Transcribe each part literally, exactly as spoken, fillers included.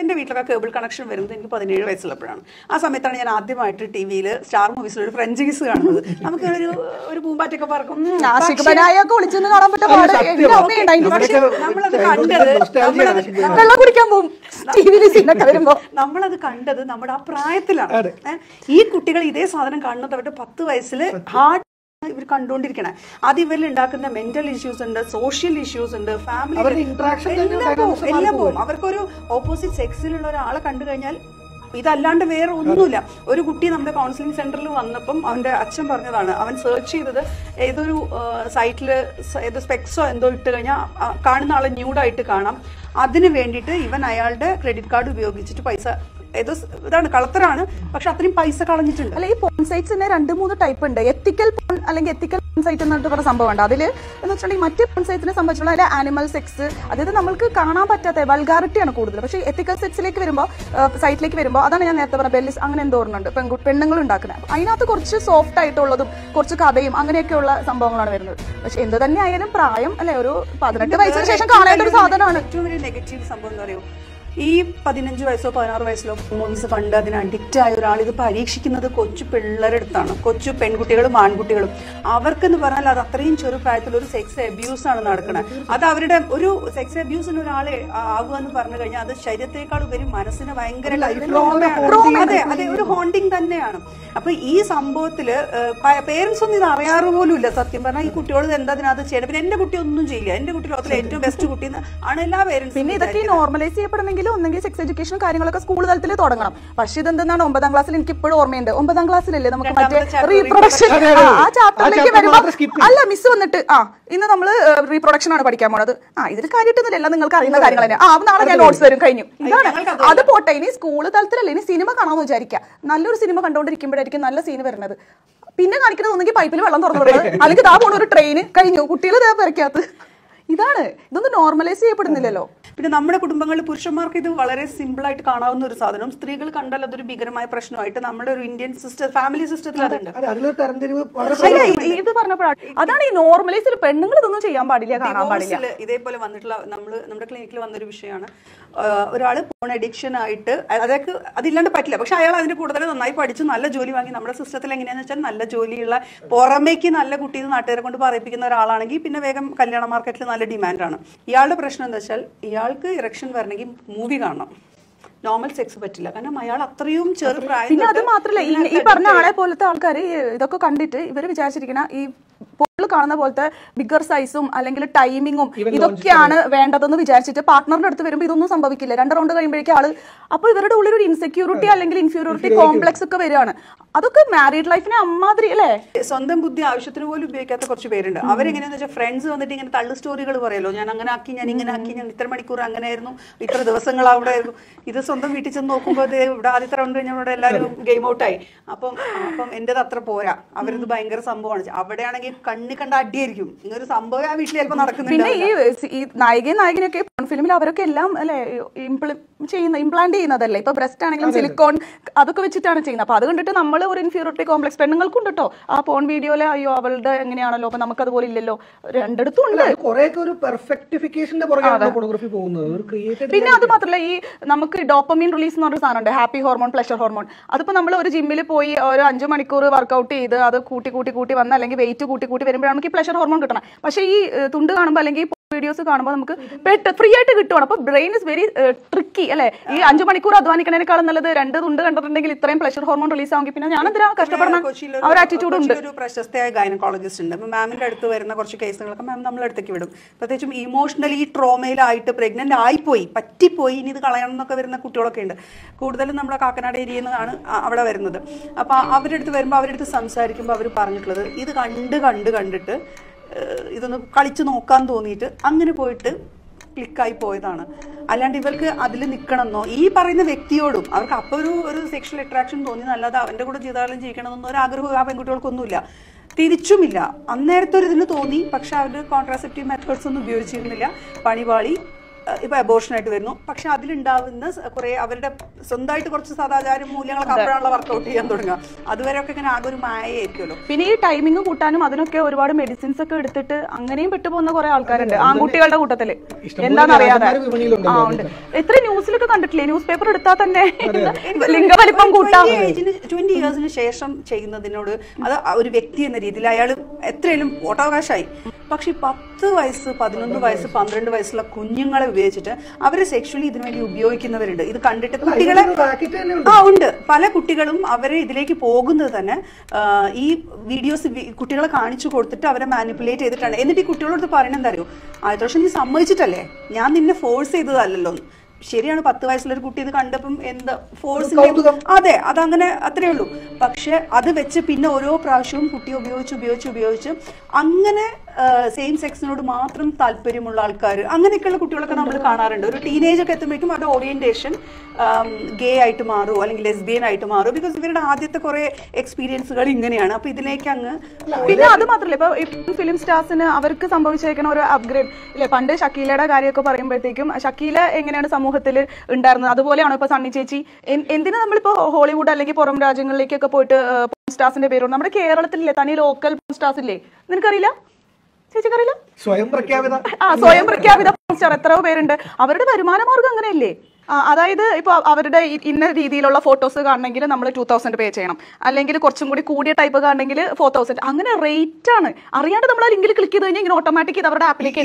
എൻ്റെ വീട്ടിലൊക്കെ cable connection വരുന്നത് എനിക്ക് പതിനേഴ് വയസ്സുള്ളപ്പോഴാണ്. ആ സമയത്താണ് ഞാൻ ആദ്യമായിട്ട് ടി വിയിൽ സ്റ്റാർ മൂവീസിൽ ഒരു ഫ്രഞ്ച് കിസ് കാണുന്നത്. നമുക്ക് ഒരു ഒരു പൂമ്പാറ്റൊക്കെ പറക്കും, നമ്മളത് കണ്ടത് നമ്മളത് കണ്ടത് നമ്മുടെ ആ പ്രായത്തിലാണ്. ഈ കുട്ടികൾ ഇതേ സാധനം കാണുന്നത് അവരുടെ പത്ത് വയസ്സിൽ ഹാർട്ട് ഇവർ കണ്ടുകൊണ്ടിരിക്കണേ. അത് ഇവരിൽ ഉണ്ടാക്കുന്ന മെന്റൽ ഇഷ്യൂസ് ഉണ്ട്, സോഷ്യൽ ഇഷ്യൂസ് ഉണ്ട്, ഫാമിലി എല്ലാം പോകും. അവർക്കൊരു ഓപ്പോസിറ്റ് സെക്സിലുള്ള ഒരാളെ കണ്ടു കഴിഞ്ഞാൽ ഇതല്ലാണ്ട് വേറെ ഒന്നുമില്ല. ഒരു കുട്ടി നമ്മുടെ കൗൺസിലിംഗ് സെന്ററിൽ വന്നപ്പം അവന്റെ അച്ഛൻ പറഞ്ഞതാണ്, അവൻ സെർച്ച് ചെയ്തത് ഏതൊരു സൈറ്റില് ഏത് സ്പെക്സോ എന്തോ ഇട്ട് കഴിഞ്ഞാൽ കാണുന്ന ആളെ ന്യൂഡായിട്ട് കാണാം. അതിന് വേണ്ടിയിട്ട് ഇവൻ അയാളുടെ ക്രെഡിറ്റ് കാർഡ് ഉപയോഗിച്ചിട്ട് പൈസ ഏതോ ഇതാണ് കളത്തരാണ്, പക്ഷെ അത്രയും പൈസ കളഞ്ഞിട്ടുണ്ട്. അല്ല, ഈ പോൺ സൈറ്റ്സ് തന്നെ രണ്ട് മൂന്ന് ടൈപ്പ് ഉണ്ട്. എത്തിക്കൽ പോൺ അല്ലെങ്കിൽ എത്തിക്കൽ പോൺ സൈറ്റ് എന്നിട്ട് പറഞ്ഞ സംഭവം ഉണ്ട്. അതിൽ എന്ന് വെച്ചിട്ടുണ്ടെങ്കിൽ മറ്റ് പോൺ സൈറ്റിനെ സംബന്ധിച്ചുള്ള അതിലെ ആനിമൽ സെക്സ്, അതായത് നമ്മൾക്ക് കാണാൻ പറ്റാത്ത വൾഗാറിറ്റിയാണ് കൂടുതൽ. പക്ഷേ എത്തിക്കൽ സെക്സിലേക്ക് വരുമ്പോൾ സൈറ്റിലേക്ക് വരുമ്പോൾ അതാണ് ഞാൻ നേരത്തെ പറഞ്ഞ ബെല്ലിസ് അങ്ങനെ എന്തോറുന്നുണ്ട് പെൺകുട്ടി പെണ്ണുങ്ങൾ ഉണ്ടാക്കുന്നത്. അതിനകത്ത് കുറച്ച് സോഫ്റ്റ് ആയിട്ടുള്ളതും കുറച്ച് കഥയും അങ്ങനെയൊക്കെയുള്ള സംഭവങ്ങളാണ് വരുന്നത്. പക്ഷെ എന്ത് തന്നെ ആയാലും പ്രായം അല്ലെ, ഒരു പതിനെട്ട് വയസ്സിന് ശേഷം കാണേണ്ട ഒരു സാധനമാണ്. ഏറ്റവും വലിയ നെഗറ്റീവ് സംഭവം എന്ന് പറയുമോ, ഈ പതിനഞ്ച് വയസ്സോ പതിനാറ് വയസ്സിലോ മൂവീസ് കണ്ട് അതിന് അഡിക്റ്റ് ആയ ഒരാൾ ഇത് പരീക്ഷിക്കുന്നത് കൊച്ചു പിള്ളേരുടെ അടുത്താണ്, കൊച്ചു പെൺകുട്ടികളും ആൺകുട്ടികളും. അവർക്കെന്ന് പറഞ്ഞാൽ അത് അത്രയും ചെറു പ്രായത്തിൽ ഒരു സെക്സ് അബ്യൂസ് ആണ് നടക്കുന്നത്. അത് അവരുടെ ഒരു സെക്സ് അബ്യൂസിന് ഒരാളെ ആവുക എന്ന് പറഞ്ഞു കഴിഞ്ഞാൽ അത് ശരീരത്തെക്കാൾ ഉപരി മനസ്സിന് ഭയങ്കര അതെ അതെ ഒരു ഹോണ്ടിങ് തന്നെയാണ്. അപ്പൊ ഈ സംഭവത്തില് പേരൻസ് ഒന്നും ഇത് അറിയാറ് പോലും ഇല്ല സത്യം പറഞ്ഞാൽ. ഈ കുട്ടിയോട് എന്താ അതിനകത്ത് ചെയ്യണം. പിന്നെ എന്റെ കുട്ടി ഒന്നും ചെയ്യില്ല, എന്റെ കുട്ടി ലോകത്തിലെ ഏറ്റവും ബെസ്റ്റ് കുട്ടി ആണ് എല്ലാ പേരൻസും. പിന്നെ ഇതൊക്കെ നോർമലൈസ് ചെയ്യപ്പെടുന്നെങ്കിൽ ഒന്നെങ്കിൽ സെക്സ് എഡ്യൂക്കേഷൻ കാര്യങ്ങളൊക്കെ സ്കൂൾ തലത്തിൽ തുടങ്ങണം. പക്ഷെ ഇതെന്താണ് ഒമ്പതാം ക്ലാസ്സിൽ എനിക്ക് ഇപ്പോഴും ഓർമ്മയുണ്ട്. ഒമ്പതാം ക്ലാസ്സിലല്ലേ നമുക്ക് മറ്റേ റീപ്രൊഡക്ഷൻ ആ ചാപ്റ്ററിലേക്ക് വരുമ്പോൾ അല്ല മിസ് വന്നിട്ട് ആ ഇന്ന് നമ്മള് റീപ്രൊഡക്ഷൻ ആണ് പഠിക്കാൻ പോണത്. ആ ഇതിൽ കാര്യമായിട്ടൊന്നുമില്ല, എല്ലാം നിങ്ങൾക്ക് അറിയുന്ന കാര്യങ്ങൾ തന്നെ. ആ നാളെ ഞാൻ നോട്ട്സ് തരും, കഴിഞ്ഞു. ഇതാണ് അത് പോട്ടെ. ഇനി സ്കൂൾ തലത്തിലല്ലേ, ഇനി സിനിമ കാണാമെന്ന് വിചാരിക്കാം. നല്ലൊരു സിനിമ കണ്ടുകൊണ്ടിരിക്കുമ്പോഴായിരിക്കും നല്ല സീന് വരുന്നത്. പിന്നെ കാണിക്കുന്നത് ഒന്നെങ്കിൽ പൈപ്പിൽ വെള്ളം തുറന്നു കൊടുക്കുന്നത്, അല്ലെങ്കിൽ ഇതാ പോണ ഒരു ട്രെയിന്, കഴിഞ്ഞു. കുട്ടികൾ ഇതാ പെരക്കകത്ത്. ഇതാണ്, ഇതൊന്നും നോർമലൈസ് ചെയ്യപ്പെടുന്നില്ലല്ലോ. പിന്നെ നമ്മുടെ കുടുംബങ്ങളിൽ പുരുഷന്മാർക്ക് ഇത് വളരെ സിമ്പിൾ ആയിട്ട് കാണാവുന്ന ഒരു സാധനം, സ്ത്രീകൾ കണ്ടാൽ അതൊരു ഭീകരമായ പ്രശ്നമായിട്ട് നമ്മുടെ ഒരു ഇന്ത്യൻ സിസ്റ്റം ഫാമിലി സിസ്റ്റത്തിൽ അതുണ്ട്. ഇത് പറഞ്ഞപ്പോഴാണ് അതാണ് ഈ നോർമലൈസ്. പെണ്ണുങ്ങൾ ഇതൊന്നും ചെയ്യാൻ പാടില്ല, കാണാൻ പാടില്ല. ഇതേപോലെ വന്നിട്ടുള്ള നമ്മള് നമ്മുടെ ക്ലിനിക്കിൽ വന്നൊരു വിഷയമാണ്. ഒരാള് ഫോൺ അഡിക്ഷൻ ആയിട്ട് അതൊക്കെ അതില്ലാണ്ട് പറ്റില്ല, പക്ഷെ അയാൾ അതിന്റെ കൂടുതൽ നന്നായി പഠിച്ചു നല്ല ജോലി വാങ്ങി. നമ്മുടെ സിസ്റ്റത്തിൽ എങ്ങനെയാന്ന് വെച്ചാൽ നല്ല ജോലിയുള്ള പുറമേക്ക് നല്ല കുട്ടി നാട്ടുകാരെ കൊണ്ട് പറയിപ്പിക്കുന്ന ഒരാളാണെങ്കിൽ പിന്നെ വേഗം കല്യാണ മാർക്കറ്റിൽ നല്ല ഡിമാൻഡാണ്. ഇയാളുടെ പ്രശ്നം എന്താ വെച്ചാൽ ഇയാൾക്ക് ഇറക്ഷൻ വരണമെങ്കിൽ മൂവി കാണണം, നോർമൽ സെക്സ് പറ്റില്ല. കാരണം അയാൾ അത്രയും ചെറുപ്രായം. പിന്നെ അത് മാത്രല്ല, ഈ പറഞ്ഞ ആളെ പോലത്തെ ആൾക്കാർ ഇതൊക്കെ കണ്ടിട്ട് ഇവര് വിചാരിച്ചിരിക്കണ ഈ പോളിൽ കാണുന്ന പോലത്തെ ബിഗർ സൈസും അല്ലെങ്കിൽ ടൈമിങ്ങും ഇതൊക്കെയാണ് വേണ്ടതെന്ന് വിചാരിച്ചിട്ട് പാർട്ട്ണറിന്റെ അടുത്ത് വരുമ്പോൾ ഇതൊന്നും സംഭവിക്കില്ല. രണ്ട് റൗണ്ട് കഴിയുമ്പോഴേക്കും ആള് അപ്പൊ ഇവരുടെ ഉള്ളിൽ ഒരു ഇൻസെക്യൂരിറ്റി അല്ലെങ്കിൽ ഇൻഫീരിയോറിറ്റി കോംപ്ലക്സ് ഒക്കെ വരികയാണ്. അതൊക്കെ മാരീഡ് ലൈഫിനെ അമ്മാതിരി അല്ലേ. സ്വന്തം ബുദ്ധി ആവശ്യത്തിന് പോലും ഉപയോഗിക്കാത്ത കുറച്ച് പേരുണ്ട്. അവരെങ്ങനെയാന്ന് വെച്ചാൽ ഫ്രണ്ട്സ് വന്നിട്ട് ഇങ്ങനെ തള്ളു സ്റ്റോറികൾ പറയല്ലോ, ഞാൻ അങ്ങനെ ആക്കി, ഞാൻ ഇങ്ങനെ ആക്കി, ഞാൻ ഇത്ര മണിക്കൂർ അങ്ങനെ ആയിരുന്നു, ഇത്ര ദിവസങ്ങൾ അവിടെ ആയിരുന്നു. ഇത് സ്വന്തം വീട്ടിൽ ചെന്ന് നോക്കുമ്പോൾ ഇവിടെ ആദ്യത്തെ റൗണ്ട് കഴിഞ്ഞാൽ ഇവിടെ എല്ലാവരും ഗെയിം ഔട്ടായി. അപ്പം അപ്പം എന്റേത് അത്ര പോരാ, അവരത് ഭയങ്കര സംഭവമാണ്. അവിടെയാണെങ്കിൽ കണ്ണി കണ്ട അടിയായിരിക്കും. ഇങ്ങനൊരു സംഭവം ആ വീട്ടിൽ ചിലപ്പോൾ നടക്കുന്നുണ്ട്. പിന്നെ ഈ ഈ നായികയും നായകനൊക്കെ ഫിലിമിൽ അവരൊക്കെ എല്ലാം അല്ലെ ചെയ്യുന്ന ഇംപ്ലാന്റ് ചെയ്യുന്നതല്ലേ. ഇപ്പൊ ബ്രസ്റ്റ് ആണെങ്കിലും സിലിക്കോൺ അതൊക്കെ വെച്ചിട്ടാണ് ചെയ്യുന്നത്. അപ്പൊ അത് കണ്ടിട്ട് നമ്മൾ ഒരു ഇൻഫീരിയോറിറ്റി കോംപ്ലക്സ് പെണ്ണുങ്ങൾക്കും കേട്ടോ. ആ പോൺ വീഡിയോയിലെ അയ്യോ അവളുടെ എങ്ങനെയാണല്ലോ, അപ്പൊ നമുക്ക് അതുപോലെ ഇല്ലല്ലോ. രണ്ടിടത്തും ഉണ്ട്. പിന്നെ അത് മാത്രമല്ല, ഈ നമുക്ക് ഡോപ്പമീൻ റിലീസ് എന്ന് പറഞ്ഞ സാധനമുണ്ട്, ഹാപ്പി ഹോർമോൺ, പ്ലഷർ ഹോർമോൺ. അതിപ്പോ നമ്മൾ ഒരു ജിമ്മിൽ പോയി ഒരു അഞ്ചു മണിക്കൂർ വർക്ക്ഔട്ട് ചെയ്ത് അത് കൂട്ടി കൂട്ടി കൂട്ടി വന്ന് അല്ലെങ്കിൽ വെയിറ്റ് കൂട്ടി കൂട്ടി വരുമ്പോഴാണ് നമുക്ക് ഈ പ്ലഷർ ഹോർമോൺ കിട്ടണം. പക്ഷേ ഈ തുണ്ട് കാണുമ്പോൾ അല്ലെങ്കിൽ വീഡിയോസ് കാണുമ്പോൾ നമുക്ക് ഫ്രീ ആയിട്ട് കിട്ടുവാണ്. അപ്പൊ ബ്രെയിൻ ഇസ് വെരി ട്രിക്കി അല്ലെ. ഈ അഞ്ചു മണിക്കൂർ അധ്വാനിക്കുന്നതിനേക്കാളും നല്ലത് രണ്ട് തുണ്ട് കണ്ടിട്ടുണ്ടെങ്കിൽ ഇത്രയും പ്ലഷർ ഹോർമോൺ റിലീസ് ആവുമെങ്കിൽ പിന്നെ ഞാൻ എന്തിനാ കഷ്ടപ്പെടുന്ന ഒരു ആറ്റിറ്റ്യൂഡ് ഉണ്ട്. ഒരു പ്രശസ്തയായ ഗൈനക്കോളജിസ്റ്റ് ഉണ്ട്. അപ്പൊ മാമിന്റെ അടുത്ത് വരുന്ന കുറച്ച് കേസുകളൊക്കെ മാം നമ്മളെ അടുത്തേക്ക് വിടും. പ്രത്യേകിച്ചും ഇമോഷണലി ട്രോമയിലായിട്ട് പ്രഗ്നന്റ് ആയിപ്പോയി, പറ്റിപ്പോയി, ഇനി ഇത് കളയണം എന്നൊക്കെ വരുന്ന കുട്ടികളൊക്കെ ഉണ്ട്. കൂടുതലും നമ്മുടെ കാക്കനാട് ഏരിയയിൽ നിന്നാണ് അവിടെ വരുന്നത്. അപ്പൊ അവരുടെ അടുത്ത് വരുമ്പോൾ അവരുടെ അടുത്ത് സംസാരിക്കുമ്പോൾ അവർ പറഞ്ഞിട്ടുള്ളത് ഇത് കണ്ട് കണ്ട് കണ്ടിട്ട് ഇതൊന്ന് കളിച്ച് നോക്കാൻ തോന്നിയിട്ട് അങ്ങനെ പോയിട്ട് ക്ലിക്കായി പോയതാണ്. അല്ലാണ്ട് ഇവർക്ക് അതിൽ നിൽക്കണമെന്നോ ഈ പറയുന്ന വ്യക്തിയോടും അവർക്ക് അപ്പോൾ ഒരു ഒരു സെക്ഷൽ അട്രാക്ഷൻ തോന്നിയെന്നല്ലാതെ അവൻ്റെ കൂടെ ജീവിതകാലം ജീവിക്കണമെന്നോ ഒരു ആഗ്രഹം ആ പെൺകുട്ടികൾക്കൊന്നുമില്ല, തിരിച്ചുമില്ല. അന്നേരത്തെ ഒരു ഇതിന് തോന്നി, പക്ഷെ അവർ കോൺട്രാസെപ്റ്റീവ് മെത്തേഡ്സ് ഒന്നും ഉപയോഗിച്ചിരുന്നില്ല. പണിപാളി ഇപ്പൊ അബോർഷനായിട്ട് വരുന്നു. പക്ഷെ അതിലുണ്ടാവുന്ന കുറെ അവരുടെ സ്വന്തമായിട്ട് കുറച്ച് സദാചാര മൂല്യങ്ങളൊക്കെ അപ്പോഴാണല്ലോ വർക്കൗട്ട് ചെയ്യാൻ തുടങ്ങുക. അതുവരെയൊക്കെ ഇങ്ങനെ ആകെ ഒരു മായയായിരിക്കുമല്ലോ. പിന്നെ ഈ ടൈമിംഗ് കൂട്ടാനും അതിനൊക്കെ ഒരുപാട് മെഡിസിൻസ് ഒക്കെ എടുത്തിട്ട് അങ്ങനെയും പെട്ടുപോകുന്ന കുറെ ആൾക്കാരുണ്ട് ആൺകുട്ടികളുടെ കൂട്ടത്തില്. എന്താണെന്ന് അറിയാതെ ആ ഉണ്ട്. എത്ര ന്യൂസിലൊക്കെ കണ്ടിട്ടില്ലേ? ന്യൂസ് പേപ്പർ എടുത്താൽ തന്നെ ലിംഗവലിപ്പം കൂട്ടാം. ട്വന്റി ഇയേഴ്സിന് ശേഷം ചെയ്യുന്നതിനോട് അത് ഒരു വ്യക്തി എന്ന രീതിയിൽ അയാൾ എത്രയും വോട്ടവകാശമായി. പക്ഷെ പത്ത് വയസ്സ് പതിനൊന്ന് വയസ്സ് പന്ത്രണ്ട് വയസ്സുള്ള കുഞ്ഞുങ്ങളെ ഉപയോഗിച്ചിട്ട് അവരെ സെക്ഷലി ഇതിനു വേണ്ടി ഉപയോഗിക്കുന്നവരുണ്ട്. ഇത് കണ്ടിട്ട് കുട്ടികളെ ആ ഉണ്ട്. പല കുട്ടികളും അവരെ ഇതിലേക്ക് പോകുന്നത് തന്നെ ഈ വീഡിയോസ് കുട്ടികളെ കാണിച്ചു കൊടുത്തിട്ട് അവരെ മാനിപ്പുലേറ്റ് ചെയ്തിട്ടാണ്. എന്നിട്ട് ഈ കുട്ടികളോട് പറയുന്നത് എന്താ അറിയോ, ആദ്യത്തെ വർഷം നീ സമ്മതിച്ചിട്ടല്ലേ, ഞാൻ നിന്നെ ഫോഴ്സ് ചെയ്തതല്ലോ. ശരിയാണ്, പത്ത് വയസ്സുള്ളൊരു കുട്ടി ഇത് കണ്ടപ്പം എന്താ ഫോഴ്സിന്റെ അതെ അതങ്ങനെ അത്രേ ഉള്ളൂ. പക്ഷെ അത് വെച്ച് പിന്നെ ഓരോ പ്രാവശ്യവും കുട്ടിയെ ഉപയോഗിച്ച് ഉപയോഗിച്ച് ഉപയോഗിച്ച് അങ്ങനെ സെയിം സെക്സിനോട് മാത്രം താല്പര്യമുള്ള ആൾക്കാർ അങ്ങനെയൊക്കെയുള്ള കുട്ടികളൊക്കെ നമ്മൾ കാണാറുണ്ട്. ഒരു ടീനേജ് ഒക്കെ എത്തുമ്പോഴേക്കും അവരുടെ ഓറിയന്റേഷൻ ഗേ ആയിട്ട് മാറും അല്ലെങ്കിൽ ലെസ്ബിയൻ ആയിട്ട് മാറും. ബിക്കോസ് ഇവരുടെ ആദ്യത്തെ കുറെ എക്സ്പീരിയൻസുകൾ ഇങ്ങനെയാണ്. അപ്പൊ ഇതിലേക്ക് അങ്ങ് പിന്നെ അത് മാത്രമല്ല ഇപ്പൊ ഫിലിം സ്റ്റാർസിന് അവർക്ക് സംഭവിച്ചേക്കണ ഒരു അപ്ഗ്രേഡ് ഇല്ലേ. പണ്ട് ഷക്കീലയുടെ കാര്യമൊക്കെ പറയുമ്പോഴത്തേക്കും ഷക്കീല എങ്ങനെയാണ് സമൂഹത്തിൽ ഉണ്ടായിരുന്നത് അതുപോലെയാണോ ഇപ്പൊ സണ്ണി ചേച്ചി? എന്തിനാ നമ്മളിപ്പോ ഹോളിവുഡ് അല്ലെങ്കിൽ പുറം രാജ്യങ്ങളിലേക്കൊക്കെ പോയിട്ട് സ്റ്റാർസിന്റെ പേരുണ്ട്? നമ്മുടെ കേരളത്തിലില്ലേ തനി ലോക്കൽ സ്റ്റാർസ് ഇല്ലേ? നിനക്കറിയില്ല? ചേച്ചിക്കറിയില്ല? സ്വയം പ്രഖ്യാപിത ആ സ്വയം പ്രഖ്യാപിത സ്റ്റാർ എത്രയോ പേരുണ്ട്. അവരുടെ വരുമാന മാർഗം അങ്ങനെയല്ലേ? അതായത് ഇപ്പൊ അവരുടെ ഇന്ന രീതിയിലുള്ള ഫോട്ടോസ് കാണണമെങ്കിൽ നമ്മൾ ടൂ തൗസൻഡ് പേ ചെയ്യണം, അല്ലെങ്കിൽ കുറച്ചും കൂടി കൂടിയ ടൈപ്പ് കാണണമെങ്കിൽ ഫോർ തൗസൻഡ്. അങ്ങനെ റേറ്റ് ആണ്. അറിയാണ്ട് നമ്മൾ ആ ലിങ്കിൽ ക്ലിക്ക് ചെയ്ത് കഴിഞ്ഞാൽ ഇങ്ങനെ ഓട്ടോമാറ്റിക് ഇത് അവരുടെ ആപ്പിലേക്ക്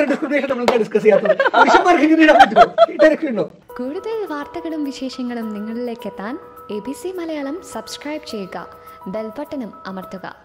കൂടുതൽ വാർത്തകളും വിശേഷങ്ങളും നിങ്ങളിലേക്ക് എത്താൻ A B C Malayalam subscribe ചെയ്യുക, ബെൽ ബട്ടണും അമർത്തുക.